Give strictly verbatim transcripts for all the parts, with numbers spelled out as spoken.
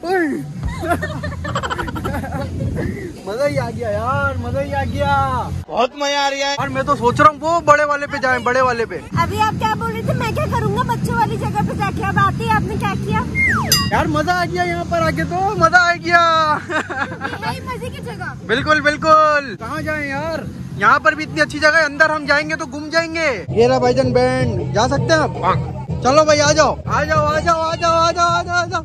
मजा ही आ गया यार, मजा ही आ गया, बहुत मजा आ रहा है। और मैं तो सोच रहा हूँ वो बड़े वाले पे जाएं, बड़े वाले पे। अभी आप क्या बोल रहे थे? मैं क्या करूँगा बच्चों वाली जगह पे जाके? अब आते ही आपने क्या किया? यार मजा आ गया यहाँ पर आके, तो मजा आ गया। यही मजे की जगह। बिल्कुल बिल्कुल। कहाँ जाएं यार, यहाँ पर भी इतनी अच्छी जगह है, अंदर हम जाएंगे तो घूम जाएंगे। ये रहा भाईजान बैंड, जा सकते हैं आप? चलो भाई आ जाओ आ जाओ आ जाओ आ जाओ आ जाओ आ जाओ आ जाओ।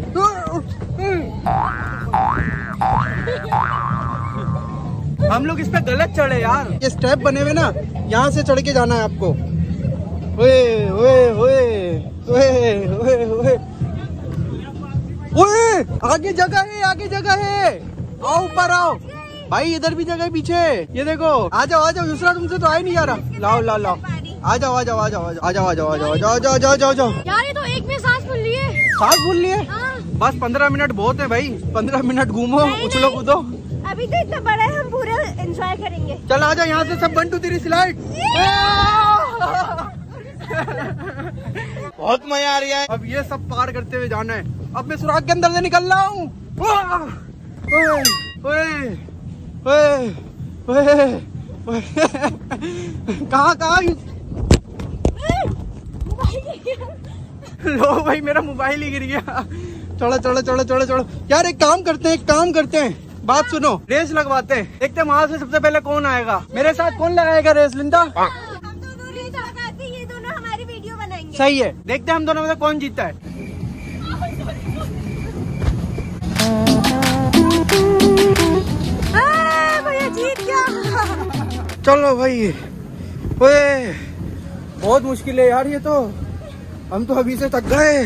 हम लोग इस पे गलत चढ़े यार, ये स्टेप बने हुए ना, यहाँ से चढ़ के जाना है आपको। ओए ओए ओए ओए ओए ओए ओए, आगे जगह है, आगे जगह है, आओ ऊपर आओ भाई, इधर भी जगह है पीछे, ये देखो। आ जाओ आ जाओ, दूसरा तुमसे तो आ ही नहीं जा रहा। लाओ लाओ लाओ, आ जाओ आ जाओ आ जाओ आ जाओ आ जाओ आ जाओ आ जाओ आ जाओ जाओ जाओ जाओ। यार ये तो एक में सांस फूल रही है। सांस फूल रही है? हाँ। बस पंद्रह मिनट बहुत है भाई, पंद्रह मिनट घूमो, उछलो कूदो। अभी तो इतना बड़ा है, हम पूरा एंजॉय करेंगे। चल आ जाओ यहाँ से सब, वन टू थ्री स्लाइड। बहुत मजा आ रहा है। अब ये सब पार करते हुए जाना है। अब मैं सुराख के अंदर से निकल रहा हूँ। कहाँ कहाँ? लो भाई मेरा मोबाइल ही गिर गया। चलो चलो चलो चलो चलो यार, एक काम करते हैं, एक काम करते हैं, बात सुनो, रेस लगवाते हैं, देखते हैं वहाँ से सबसे पहले कौन आएगा। मेरे साथ कौन लगाएगा रेस? लिंदा? हम दोनों रेस लगाते हैं, ये दोनों हमारी वीडियो बनाएंगे। सही है, देखते हैं हम दोनों में से कौन जीतता है। भैया जीत गया। चलो भाई, ओए बहुत मुश्किल है यार ये तो, हम तो अभी से थक गए।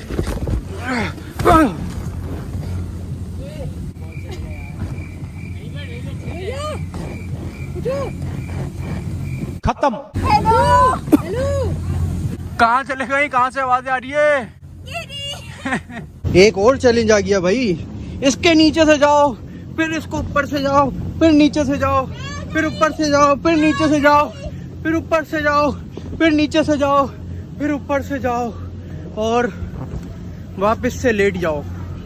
खत्म। हेलो हेलो, कहाँ चले गए, कहाँ से आवाज आ रही है? एक और चैलेंज आ गया भाई, इसके नीचे से जाओ, फिर इसको ऊपर से जाओ, फिर नीचे से जाओ, फिर ऊपर से जाओ, फिर नीचे से जाओ, फिर ऊपर से जाओ, फिर नीचे से जाओ, फिर ऊपर से जाओ और वापस से लेट जाओ।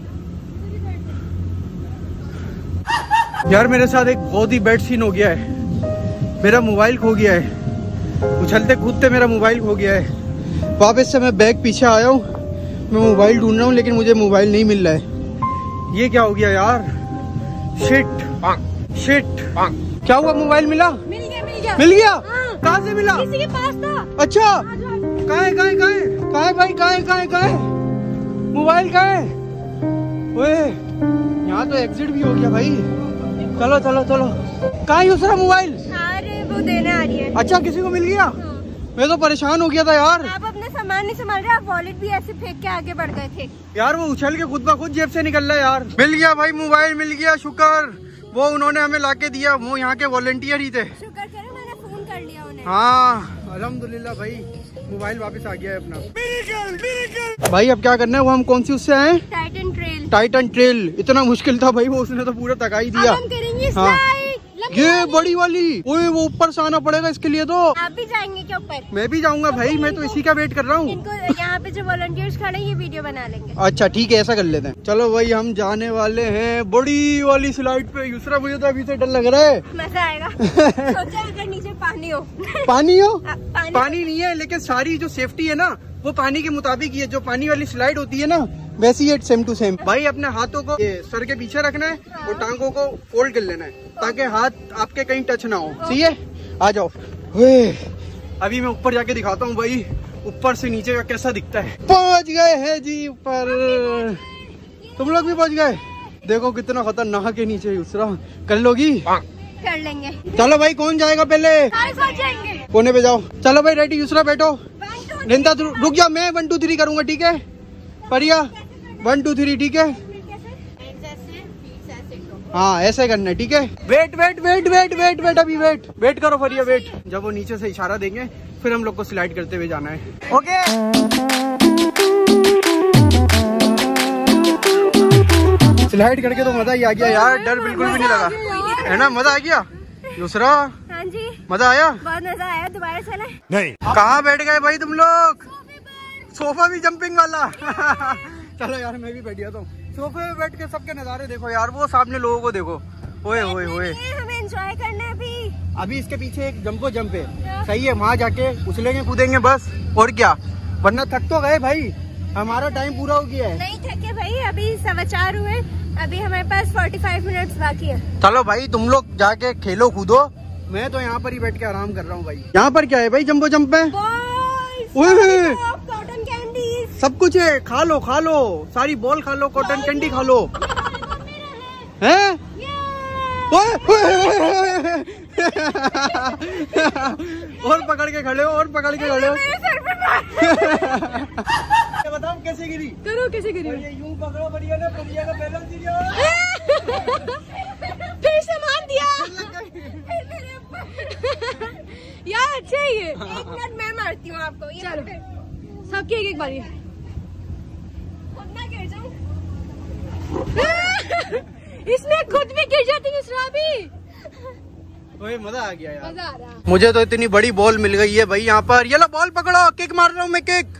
यार मेरे साथ एक बहुत ही बैड सीन हो गया है, मेरा मोबाइल खो गया है, उछलते कूदते मेरा मोबाइल खो गया है। वापस से मैं बैग पीछे आया हूँ, मैं मोबाइल ढूंढ रहा हूँ लेकिन मुझे मोबाइल नहीं मिल रहा है। ये क्या हो गया यार? शिट शिट, क्या हुआ? मोबाइल मिला? मिल गया मिल गया मिल गया? हाँ। कहाँ से मिला? किसी के पास था। अच्छा, कहाँ है कहाँ है कहाँ है कहाँ है भाई, कहाँ है कहाँ है कहाँ है मोबाइल, कहाँ है? ओए यहाँ तो एग्जिट भी हो गया भाई। चलो चलो चलो, कहाँ है दूसरा मोबाइल? अरे वो देने आ रही है। अच्छा किसी को मिल गया? मैं तो परेशान हो गया था यार। आप अपना सामान नहीं संभाल रहे, आप वॉलेट भी ऐसे फेंक के आगे बढ़ गए थे। यार वो उछल के खुद ब खुद जेब से निकल रहा है यार। मिल गया भाई, मोबाइल मिल गया, शुक्र, वो उन्होंने हमें लाके दिया, वो यहाँ के वॉलंटियर ही थे। शुक्र करो मैंने फोन कर लिया उन्हें। हाँ अल्हम्दुलिल्लाह भाई, मोबाइल वापस आ गया है अपना। Miracle, miracle. भाई अब क्या करना है? वो हम कौन सी उससे आए? Titan trail. टाइटन ट्रेल, इतना मुश्किल था भाई वो, उसने तो पूरा थका ही दिया। अब हम करेंगे हाँ। स्लाइड। ये बड़ी वाली, ओए वो ऊपर से आना पड़ेगा इसके लिए तो। आप भी जाएंगे क्या ऊपर? मैं भी जाऊंगा भाई, मैं तो इसी का वेट कर रहा हूँ। इनको यहाँ पे जो वॉलंटियर्स खड़े हैं ये वीडियो बना लेंगे। अच्छा ठीक है, ऐसा कर लेते हैं। चलो भाई हम जाने वाले हैं बड़ी वाली स्लाइड पे। दूसरा मुझे तो अभी से डर लग रहा है। मजा आएगा। सोचा अगर नीचे पानी हो। पानी हो? आ, पानी, पानी नहीं है, लेकिन सारी जो सेफ्टी है ना वो पानी के मुताबिक ही है। जो पानी वाली स्लाइड होती है ना वैसी है, सेम टू सेम। भाई अपने हाथों को ये सर के पीछे रखना है और टांगों को फोल्ड कर लेना है ताकि हाथ आपके कहीं टच ना हो। सही है, आ जाओ। अभी मैं ऊपर जाके दिखाता हूँ भाई, ऊपर से नीचे का कैसा दिखता है। पहुँच गए हैं जी ऊपर, तुम लोग भी पहुँच गए। देखो कितना खतरनाक है नीचे। दूसरा कर लोगी? कर लेंगे। चलो भाई कौन जाएगा पहले? जाएंगे। कोने पे जाओ। चलो भाई रेडी, दूसरा बैठो। निंदा रुक जा, मैं वन टू थ्री करूंगा, ठीक है? परिया वन टू थ्री, ठीक है? हाँ ऐसे करना है, ठीक है? Wait wait wait wait wait wait अभी वेट वेट करो फरिया, वेट। जब वो नीचे से इशारा देंगे फिर हम लोग को स्लाइड करते हुए जाना है। ओके स्लाइड करके तो मजा ही आ गया यार, डर बिल्कुल भी नहीं लगा, है ना? मजा आ गया। दूसरा हाँ जी, मजा आया? बहुत मजा आया। दोबारा चले? नहीं। कहाँ बैठ गए भाई तुम लोग? सोफा भी जंपिंग वाला। चलो यार मैं भी बैठ गया तो सोफे पे बैठ के सबके नजारे देखो यार, वो सामने लोगों को देखो, ओए ओए ओए। हमें एंजॉय करना है अभी। अभी इसके पीछे एक जंपो जंप है, सही है, वहाँ जाके उछलेंगे कूदेंगे बस, और क्या, वरना थक तो गए भाई, हमारा टाइम पूरा हो गया है। नहीं थके भाई, अभी सवा चार हुए, अभी हमारे पास पैंतालीस मिनट्स बाकी है। चलो भाई तुम लोग जाके खेलो कूदो, मैं तो यहाँ पर ही बैठ के आराम कर रहा हूँ भाई। यहाँ पर क्या है भाई जंबो जंप में? कॉटन कैंडी सब कुछ है, खा लो खा लो, सारी बॉल खा लो, कॉटन कैंडी खा लो। हैं? ओए, ओए, ओए, ओए। और पकड़ के खड़े हो, और पकड़ के खड़े हो। बताओ कैसे गिरी? करो कैसे गिरी? ये यूं पकड़ो, बढ़िया ना, बढ़िया का बैलेंस दिया। फिर सामान दिया यार, अच्छा है ये। एक मिनट मैं मारती हूँ आपको, ये चलो सबकी एक एक बारी। खुद ना गिर जाऊँ। इसमें खुद भी गिर जाती है इसरा भी। ओए मजा आ गया यार, मजा आ रहा। मुझे तो इतनी बड़ी बॉल मिल गई है भाई यहाँ पर। ये लो बॉल पकड़ो, किक मार रहा हूँ मैं, किक।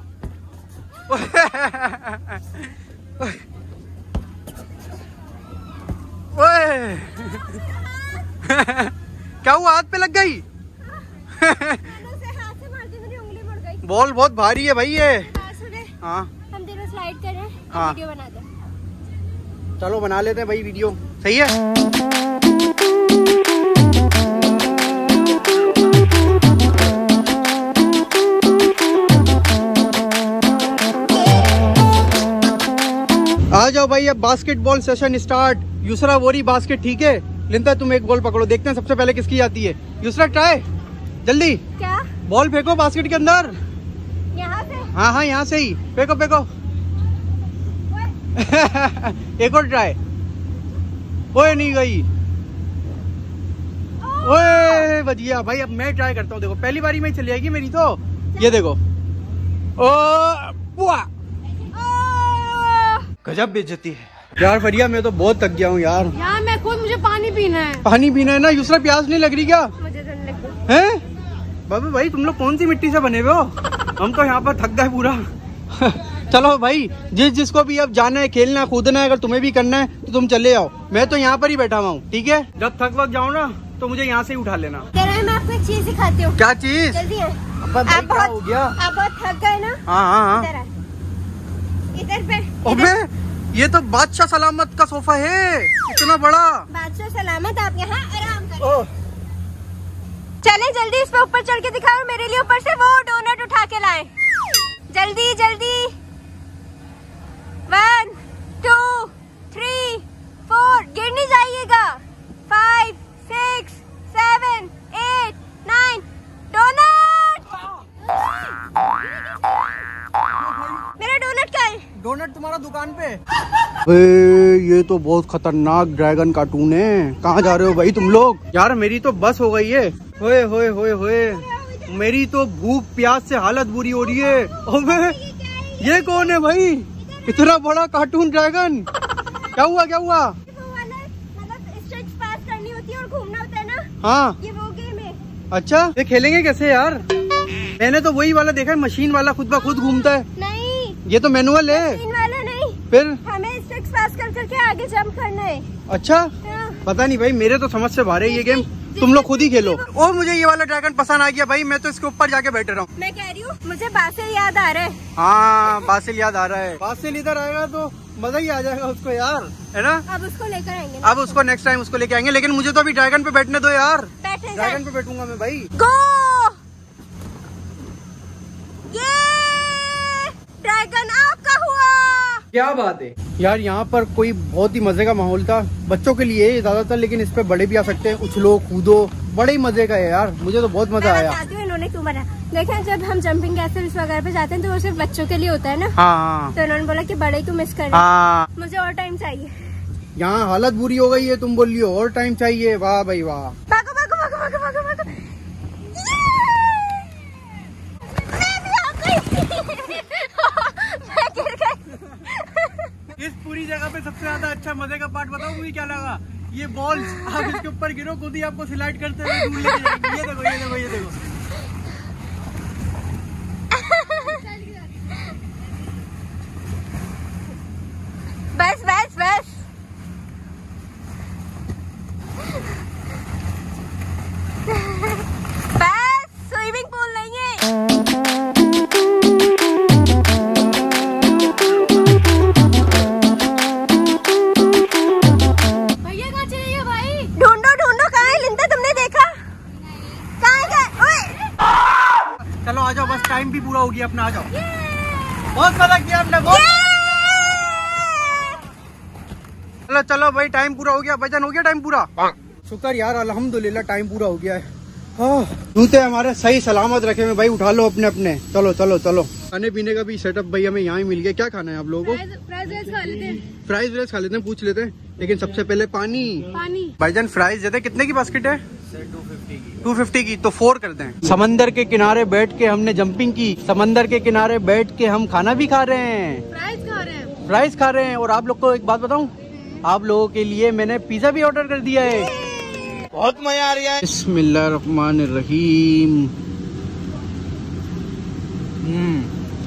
ओए क्या हुआ, हाथ पे लग गई? हाथ से मारती मेरी उंगली मुड़ गई। बॉल बहुत भारी है भाई ये। हाँ हम तीनों स्लाइड कर रहे हैं, हाँ। वीडियो बना दे। चलो बना लेते हैं भाई वीडियो, सही है। आ जाओ भाई, अब बास्केटबॉल सेशन स्टार्ट। यूसरा वोरी बास्केट, ठीक है। लिंदा तुम एक बॉल पकड़ो, देखते हैं सबसे पहले किसकी आती है। यूसरा ट्राई, जल्दी क्या बॉल फेंको बास्केट के अंदर। यहाँ से? हाँ हाँ यहाँ से ही फेंको फेंको। एक और ट्राई, ओए नहीं गई, ओए बच गया भाई। अब मैं ट्राई करता हूँ, देखो पहली बारी में ही चली जाएगी मेरी तो। ये देखो, ओ बुआ, गजब बेइज्जती है यार। बढ़िया, मैं तो बहुत थक गया हूँ यार। यार मैं खुद, मुझे पानी पीना है। पानी पीना है ना? यूसरा प्यास नहीं लग रही क्या? मुझे तो नहीं लगी। हैं? बाबू भाई तुम लोग कौन सी मिट्टी से बने हुए हो? हम तो यहाँ पर थक गए पूरा। चलो भाई, जिस जिसको भी अब जाना है, खेलना है, कूदना है, अगर तुम्हें भी करना है तो तुम चले आओ, मैं तो यहाँ पर ही बैठा हुआ हूँ, ठीक है। जब थक वक जाओ ना तो मुझे यहाँ से ही उठा लेना। कह रहे हैं मैं आपको एक चीज सिखाती हूँ। क्या चीज? जल्दी है। अब आप क्या हो गया? आप बहुत थक गए ना? हाँ हाँ इधर हाँ। आ। इधर पे। अबे ये तो बादशाह सलामत का सोफा है, इतना बड़ा। बादशाह सलामत, आप यहाँ आराम करें। ओह, चले जल्दी, इस पे ऊपर चढ़ के दिखाओ मेरे लिए, ऊपर से वो डोनट उठा के लाए। जल्दी जल्दी। वन टू थ्री फोर, गिर नहीं जाइएगा। Five six seven eight nine, donut. मेरा डोनट कहाँ है? डोनट तुम्हारा दुकान पे। ए, ये तो बहुत खतरनाक ड्रैगन कार्टून है। कहाँ जा रहे हो भाई तुम लोग? यार मेरी तो बस हो गई है। होए होए होए होए, मेरी तो भूख प्यास से हालत बुरी हो रही है। अबे ये कौन है भाई, इतना बड़ा कार्टून ड्रैगन? क्या हुआ क्या हुआ? वो वाला मतलब स्ट्रेच पास करनी होती है और घूमना होता है ना। हाँ ये वो गेम है। अच्छा, ये खेलेंगे कैसे यार? मैंने तो वही वाला देखा है, मशीन वाला खुद ब खुद घूमता है। नहीं, ये तो मैनुअल है। मशीन वाला नहीं, फिर हमें स्ट्रेच पास कर करके आगे जंप करना है। अच्छा, हाँ। पता नहीं भाई, मेरे तो समझ से बाहर है ये गेम। तुम लोग खुद ही खेलो। और मुझे ये वाला ड्रैगन पसंद आ गया भाई, मैं तो इसके ऊपर जाके बैठ रहा हूँ। मैं कह रही हूँ मुझे बासिल याद आ रहा है। हाँ बासिल याद आ रहा है। बासिल इधर आएगा तो मजा ही आ जाएगा उसको यार, है ना? अब उसको लेकर आएंगे। अब उसको नेक्स्ट टाइम उसको लेके आएंगे, लेकिन मुझे तो अभी ड्रैगन पे बैठने दो यार। बैठे ड्रैगन पे बैठूंगा मैं भाई। गो। ये ड्रैगन आपका हुआ। क्या बात है यार, यहाँ पर कोई बहुत ही मजे का माहौल था बच्चों के लिए ज्यादातर, लेकिन इस पे बड़े भी आ सकते हैं। उछलो कूदो, बड़े ही मजे का है यार, मुझे तो बहुत मजा आया। बताती हूँ इन्होंने क्यों बना। देखें जब हम जंपिंग कैसल्स वगैरह पे जाते हैं तो वो सिर्फ बच्चों के लिए होता है ना। हाँ तो इन्होंने बोला कि बड़े को मिस करना। हाँ, मुझे और टाइम चाहिए। यहाँ हालत बुरी हो गई है, तुम बोल रही हो और टाइम चाहिए। वाह भाई वाह। भागो भागो भागो भागो भागो भागो। मैं भी आ गई। मैं गिर गई। इस पूरी जगह पे सबसे ज्यादा अच्छा मजे का पार्ट बताओ मुझे क्या लगा? ये बॉल्स, आप इसके ऊपर गिरो, खुद ही आपको स्लाइड करते हुए दूर लेके जाएंगे। ये देखो ये देखो ये देखो। बस बहुत मजा किया हमने, बहुत। चलो चलो भाई, टाइम पूरा हो गया। भाईजान हो गया टाइम पूरा? शुक्र यार, अल्हम्दुलिल्लाह टाइम पूरा हो गया है। जूते हमारे सही सलामत रखे हुए भाई, उठा लो अपने अपने। चलो चलो चलो। खाने पीने का भी सेटअप भाई हमें यहाँ ही मिल गया। क्या खाना है आप लोगों को? फ्राइज राइस खा लेते हैं। फ्राइज राइस खा लेते हैं, पूछ लेते हैं। लेकिन सबसे पहले पानी। पानी। भाईजान फ्राइज देते कितने की बास्केट है? टू फिफ्टी की। तो फोर कर दें। समंदर के किनारे बैठ के हमने जंपिंग की, समंदर के किनारे बैठ के हम खाना भी खा रहे हैं, फ्राइज खा रहे हैं, फ्राइज खा रहे हैं। और आप लोग को एक बात बताऊं, आप लोगों के लिए मैंने पिज्जा भी ऑर्डर कर दिया है। बहुत मजा आ रहा है। बिस्मिल्लाहिर्रहमानिर्रहीम। हम्म,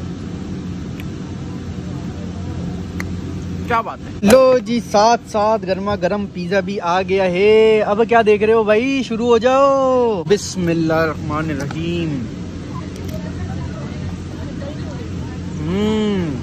क्या बात है। लो जी, साथ साथ गर्मा गर्म पिज्जा भी आ गया है। अब क्या देख रहे हो भाई, शुरू हो जाओ। बिस्मिल्लाहिर्रहमानिर्रहीम। हम्म,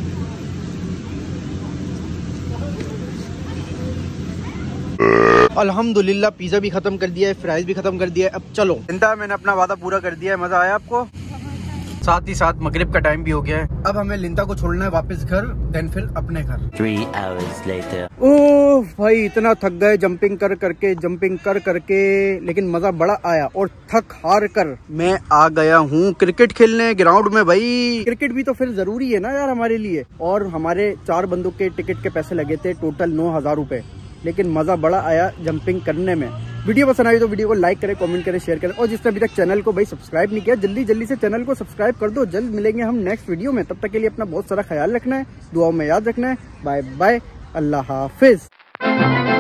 अल्हम्दुलिल्लाह पिज्जा भी खत्म कर दिया है, फ्राइज भी खत्म कर दिया है। अब चलो चिंता, मैंने अपना वादा पूरा कर दिया है। मजा आया आपको? साथ ही साथ मगरिब का टाइम भी हो गया है। अब हमें लिंदा को छोड़ना है वापस घर, देन फिर अपने घर। Three hours later. ओह भाई, इतना थक गए जंपिंग कर करके, जंपिंग कर करके, लेकिन मजा बड़ा आया। और थक हार कर मैं आ गया हूँ क्रिकेट खेलने ग्राउंड में। भाई क्रिकेट भी तो फिर जरूरी है ना यार हमारे लिए। और हमारे चार बंदों के टिकट के पैसे लगे थे टोटल नौ हजार रूपए, लेकिन मजा बड़ा आया जंपिंग करने में। वीडियो पसंद आई तो वीडियो को लाइक करें, कमेंट करें, शेयर करें। और जिसने अभी तक चैनल को भाई सब्सक्राइब नहीं किया, जल्दी जल्दी से चैनल को सब्सक्राइब कर दो। जल्द मिलेंगे हम नेक्स्ट वीडियो में। तब तक के लिए अपना बहुत सारा ख्याल रखना है, दुआओं में याद रखना है। बाय बाय, अल्लाह हाफिज।